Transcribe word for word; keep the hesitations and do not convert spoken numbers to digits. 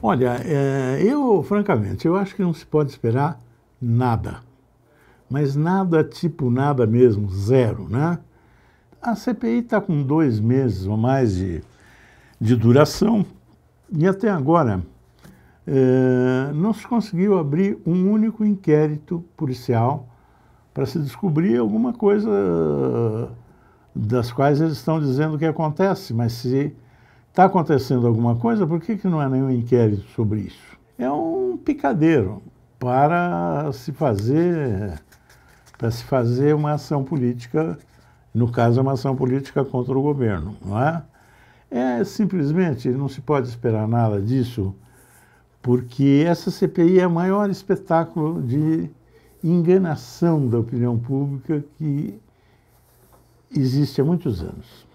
Olha, é, eu, francamente, eu acho que não se pode esperar nada. Mas nada, tipo nada mesmo, zero, né? A C P I está com dois meses ou mais de, de duração e até agora é, não se conseguiu abrir um único inquérito policial para se descobrir alguma coisa das quais eles estão dizendo que acontece, mas se está acontecendo alguma coisa, por que, que não há nenhum inquérito sobre isso? É um picadeiro para se fazer, para se fazer uma ação política, no caso, uma ação política contra o governo, não é? É simplesmente, não se pode esperar nada disso, porque essa C P I é o maior espetáculo de enganação da opinião pública que existe há muitos anos.